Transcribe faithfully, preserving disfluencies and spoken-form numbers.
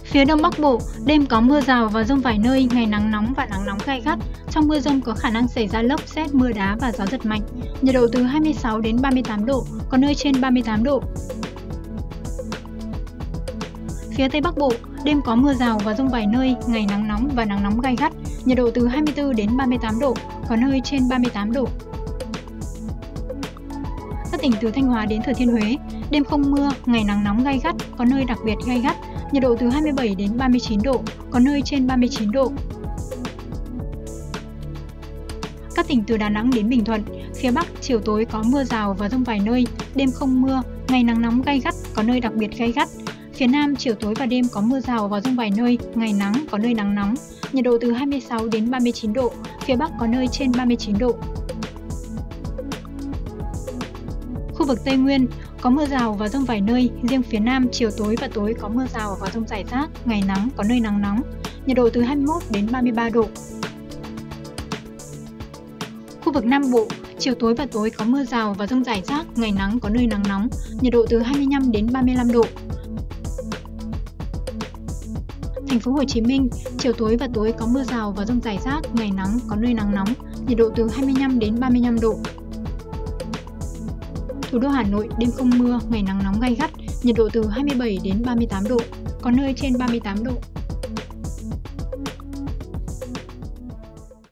Phía Đông Bắc Bộ, đêm có mưa rào và dông vài nơi, ngày nắng nóng và nắng nóng gay gắt. Trong mưa dông có khả năng xảy ra lốc, sét, mưa đá và gió giật mạnh. Nhiệt độ từ hai mươi sáu đến ba mươi tám độ, có nơi trên ba mươi tám độ. Phía Tây Bắc Bộ, đêm có mưa rào và dông vài nơi, ngày nắng nóng và nắng nóng gay gắt. Nhiệt độ từ hai mươi tư đến ba mươi tám độ, có nơi trên ba mươi tám độ. Các tỉnh từ Thanh Hóa đến Thừa Thiên Huế, đêm không mưa, ngày nắng nóng gay gắt, có nơi đặc biệt gay gắt. Nhiệt độ từ hai mươi bảy đến ba mươi chín độ, có nơi trên ba mươi chín độ. Các tỉnh từ Đà Nẵng đến Bình Thuận, phía Bắc chiều tối có mưa rào và dông vài nơi, đêm không mưa, ngày nắng nóng gay gắt, có nơi đặc biệt gay gắt. Phía Nam chiều tối và đêm có mưa rào và dông vài nơi, ngày nắng, có nơi nắng nóng, nhiệt độ từ hai mươi sáu đến ba mươi chín độ, phía Bắc có nơi trên ba mươi chín độ. Khu vực Tây Nguyên có mưa rào và dông vài nơi, riêng phía Nam chiều tối và tối có mưa rào và dông rải rác, ngày nắng, có nơi nắng nóng, nhiệt độ từ hai mươi mốt đến ba mươi ba độ. Khu vực Nam Bộ, chiều tối và tối có mưa rào và dông rải rác, ngày nắng, có nơi nắng nóng, nhiệt độ từ hai mươi lăm đến ba mươi lăm độ. Thành phố Hồ Chí Minh, chiều tối và tối có mưa rào và dông rải rác, ngày nắng, có nơi nắng nóng, nhiệt độ từ hai mươi lăm đến ba mươi lăm độ. Thủ đô Hà Nội, đêm không mưa, ngày nắng nóng gay gắt, nhiệt độ từ hai mươi bảy đến ba mươi tám độ, có nơi trên ba mươi tám độ.